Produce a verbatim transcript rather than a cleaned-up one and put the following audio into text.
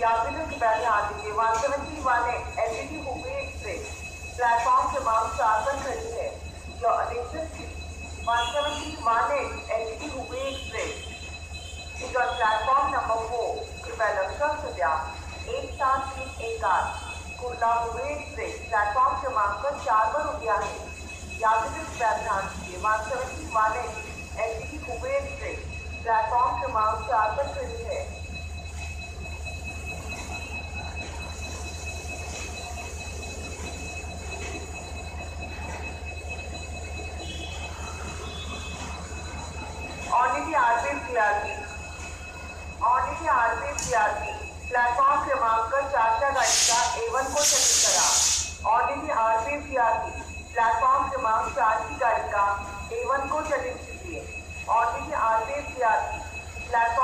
यात्रियों की बैठक आदि के one seventy one LTT Hubli express platform क्रमांक चार पर खड़ी है। Your attention please. one seventy-one LTT Hubli express is on platform number four. कृपया लक्षण सज्जा एक सात तीन एक आठ कुर्ला हुबली एक्सप्रेस प्लेटफॉर्म क्रमांक चार पर रुक गया है। यात्रियों की बैठक आदि के one seventy one LTT Hubli express platform क्रमांक चार पर खड़ी है। Only RPF CRP only RPF CRP platform क्रमांक चार का गाड़ी का एवन को चलित करा। ऑनली आरपीएफ सीआरपी प्लेटफॉर्म क्रमांक चार की गाड़ी का एवन को चलित कीजिए। Only RPF CRP platform